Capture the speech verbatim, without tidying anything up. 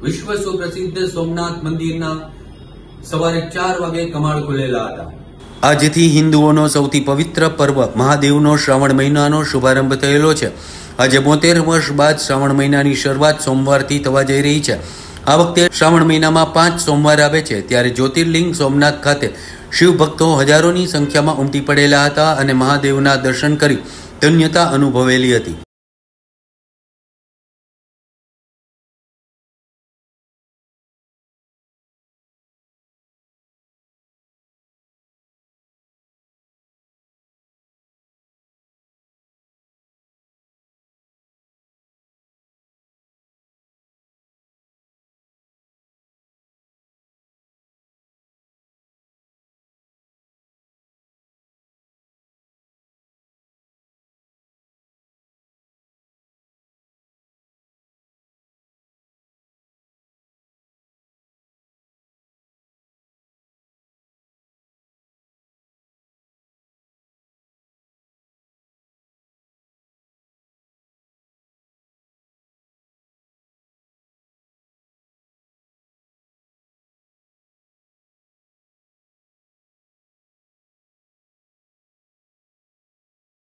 વિશ્વ સુપ્રસિદ્ધ સોમનાથ મંદિરના સવારે ચાર વાગે કમાડ ખુલેલા હતા। આજથી હિન્દુઓનો સૌથી પવિત્ર પર્વ મહાદેવનો શ્રાવણ મહિનાનો શુભારંભ થયેલો છે। આજે બોતેર વર્ષ બાદ શ્રાવણ મહિનાની શરૂઆત સોમવારથી થવા જઈ રહી છે। આ વખતે શ્રાવણ મહિનામાં પાંચ સોમવાર આવે છે, ત્યારે જ્યોતિર્લિંગ સોમનાથ ખાતે શિવ ભક્તો હજારોની સંખ્યામાં ઉમટી પડેલા હતા અને મહાદેવના દર્શન કરી ધન્યતા અનુભવેલી હતી।